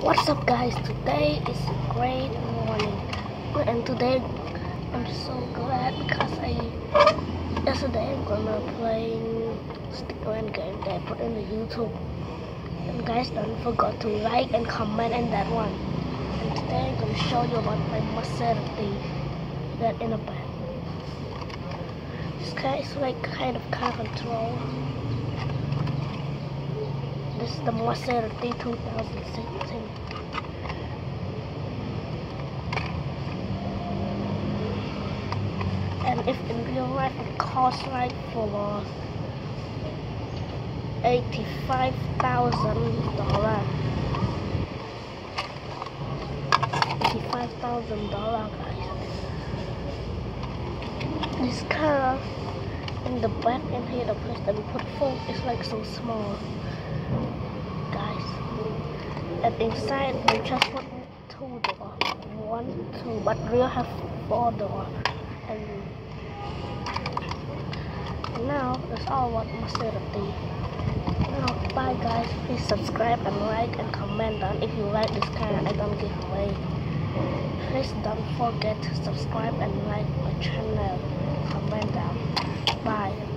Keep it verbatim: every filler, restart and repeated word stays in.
What's up guys, today is a great morning and today I'm so glad because I yesterday I'm gonna play Stickman game that I put in the YouTube, and guys don't forget to like and comment in that one. And today I'm gonna show you about my Maserati that in a bag. This guy is like kind of car control. This is the Maserati two thousand sixteen. And if in real life it costs like for eighty-five thousand dollars. eighty-five thousand dollars, guys. This car in the back and here, the place that we put phone is like so small, guys. And inside we just put two doors, one, two, but real have four doors. And now that's all what Maserati. Now bye guys, please subscribe and like and comment down if you like this car I don't give away. Please don't forget to subscribe and like my channel, comment down. Bye.